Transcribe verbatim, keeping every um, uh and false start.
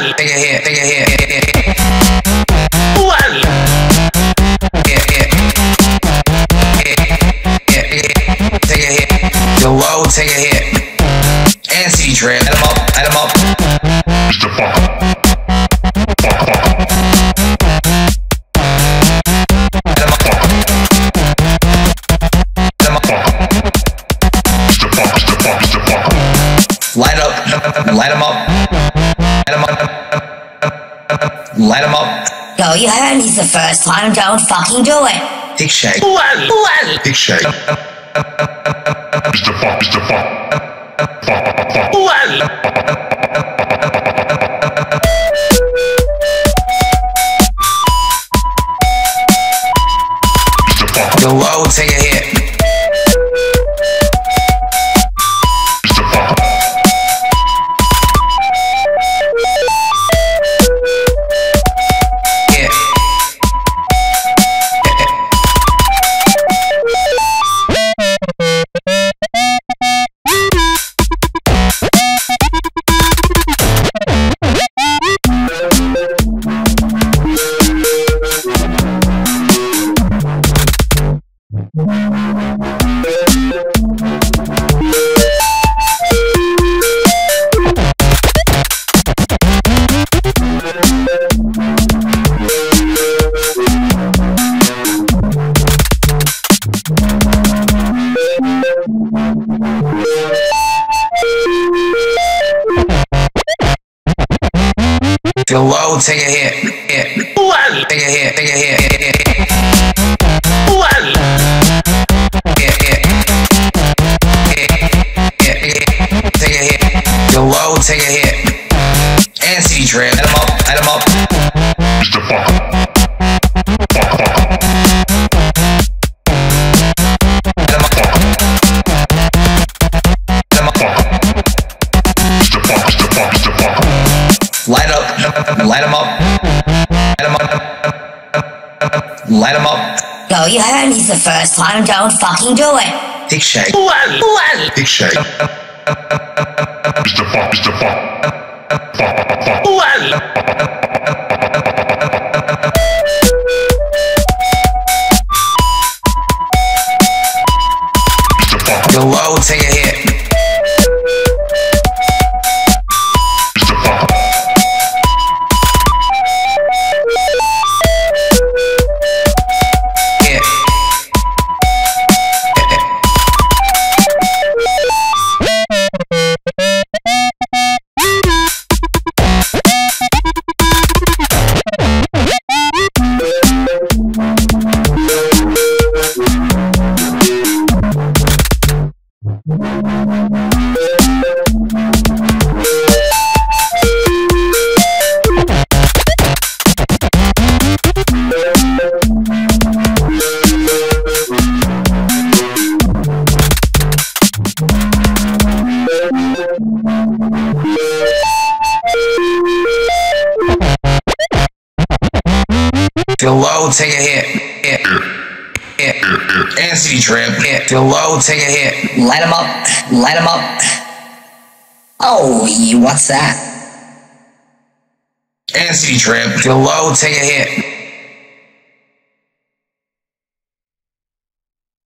take a hit, take a hit, hit, hit, hit. Well. Hit, hit, hit, hit, hit, take a hit. Go low, take a hit. And C D trip, add 'em up, add 'em up. Mister Fuck. Fuck, fuck. Add 'em up. Add 'em up. Mister Fuck, Mister Fuck, Mister Fuck. Light up, light 'em up. Light 'em up. Light 'em up. Yo, you heard me the first time, don't fucking do it. Dick shake. Well. Well. Dick shake. Mister Fuck, Mister Fuck. Fuck, fuck, fuck. Well. Mister Fuck. Go low, take a hit. Mister Fuck. Hit. Go low, take a hit. Hit. Well. Take a hit, take a hit, hit, hit, hit. Well. Hit, hit. Hit, hit, hit, take a hit. Go low, take a hit. And C D trip, add 'em up, add 'em up. Mister Fuck. Fuck, fuck. Add 'em up. Add 'em up. Mister Fuck, Mister Fuck, Mister Fuck. Light up, light 'em up. Light 'em up. Light 'em up. Yo, you heard me the first time, don't fucking do it. Dick shake. Well. Well. Dick shake. Mister Fuck, Mister Fuck. Fuck, fuck, fuck. Well. Mister Fuck. Go low, take a hit. Mister Fuck. Hit. Go low, take a hit. Hit. Hit. And C D trip. Hit. Go low, take a hit. Light 'em up, light 'em up. Oh, you, what's that? And C D trip. Go low, take a hit.